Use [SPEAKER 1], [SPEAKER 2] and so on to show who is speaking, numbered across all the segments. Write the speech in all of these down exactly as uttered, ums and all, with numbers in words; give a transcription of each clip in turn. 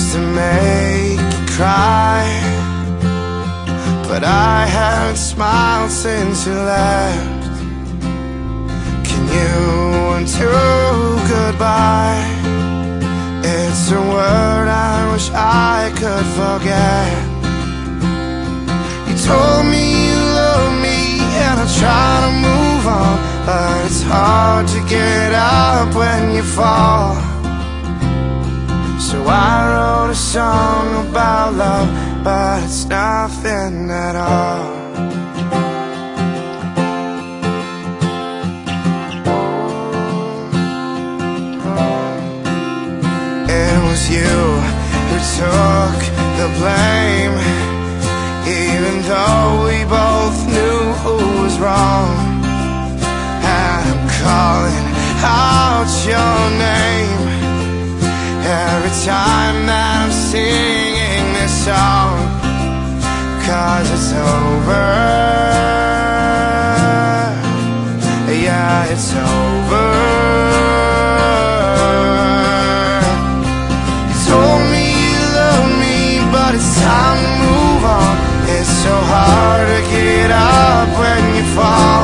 [SPEAKER 1] to make you cry, but I haven't smiled since you left. Can you undo goodbye? It's a word I wish I could forget. You told me you love me, and I try to move on, but it's hard to get up when you fall. So I wrote a song about love, but it's nothing at all. It was you who took the blame, even though we both knew who was wrong. And I'm calling out your name every time that I'm singing this song, 'cause it's over. Yeah, it's over. You told me you love me, but it's time to move on. It's so hard to get up when you fall.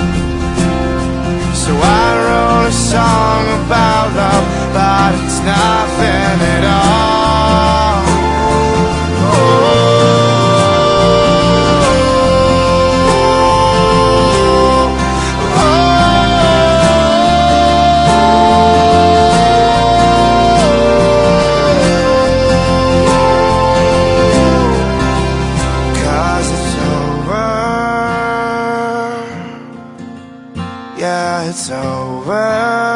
[SPEAKER 1] So I wrote a song about love, but it's nothing at all. Oh. Yeah, it's over.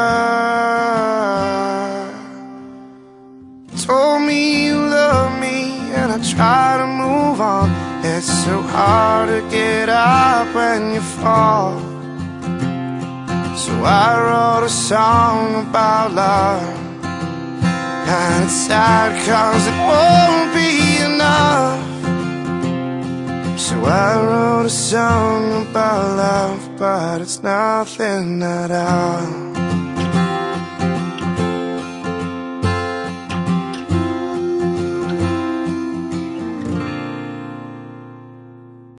[SPEAKER 1] You told me you love me, and I try to move on. It's so hard to get up when you fall. So I wrote a song about love, and it's sad 'cause it won't be enough. So I wrote a song about love, but it's nothing at all.